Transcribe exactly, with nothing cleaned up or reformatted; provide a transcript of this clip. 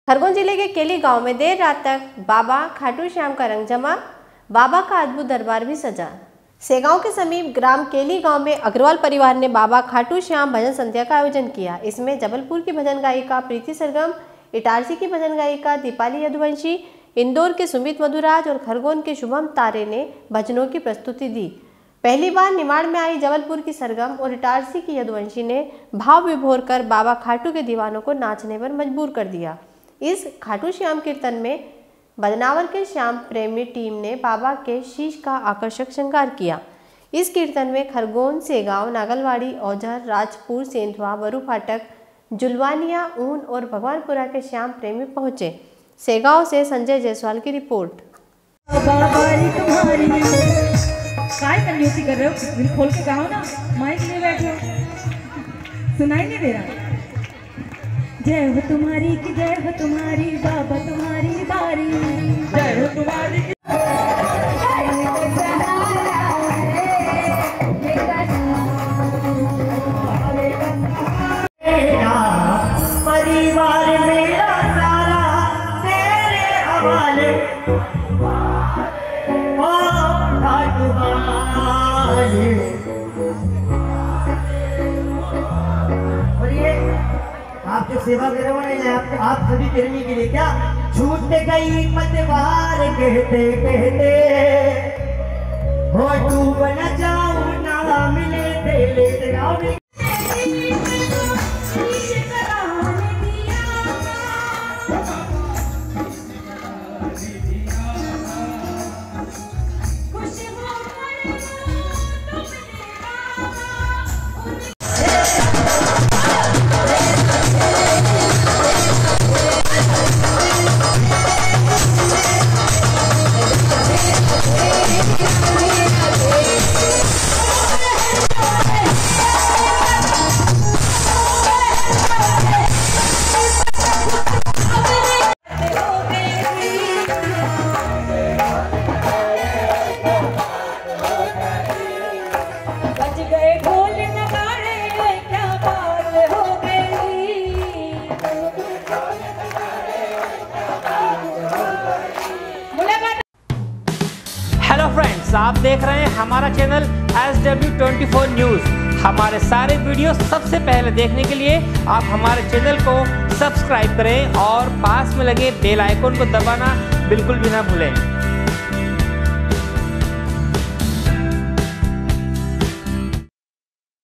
खरगोन जिले के केली गांव में देर रात तक बाबा खाटू श्याम का रंग जमा, बाबा का अद्भुत दरबार भी सजा। सेगांव के समीप ग्राम केली गांव में अग्रवाल परिवार ने बाबा खाटू श्याम भजन संध्या का आयोजन किया। इसमें जबलपुर की भजन गायिका प्रीति सरगम, इटारसी की भजन गायिका दीपाली यदुवंशी, इंदौर के सुमित मधुराज और खरगोन के शुभम तारे ने भजनों की प्रस्तुति दी। पहली बार निमाड़ में आई जबलपुर की सरगम और इटारसी की यदुवंशी ने भाव विभोर कर बाबा खाटू के दीवानों को नाचने पर मजबूर कर दिया। इस खाटू श्याम कीर्तन में बदनावर के श्याम प्रेमी टीम ने बाबा के शीश का आकर्षक श्रृंगार किया। इस कीर्तन में खरगोन, सेगांव, नागलवाड़ी, औझर, राजपुर, सेंधवा, वरु फाटक, जुलवानिया, ऊन और भगवानपुरा के श्याम प्रेमी पहुंचे। सेगांव से संजय जायसवाल की रिपोर्ट। काय कंजूसी कर रहे हो? दिल खोल के गाओ ना, माइक लिए बैठे हो, सुनाई नहीं दे रहा। जय हो तुम्हारी की जय हो तुम्हारी, बाबा तुम्हारी बारी, जय हो तुम्हारी की परिवार मेरा सारा तेरे हवाले, और ये आप जो सेवा कर रहे हो ना, आप, आप सभी प्रेमी के लिए क्या छूट गई मतवार कहते कहते हो डूब न जाऊं ना मिले तेरे तेरा। हेलो फ्रेंड्स, आप देख रहे हैं हमारा channel S W twenty four news. हमारे सारे वीडियो सबसे पहले देखने के लिए आप हमारे चैनल को सब्सक्राइब करें और पास में लगे बेल आइकन को दबाना बिल्कुल भी ना भूलें।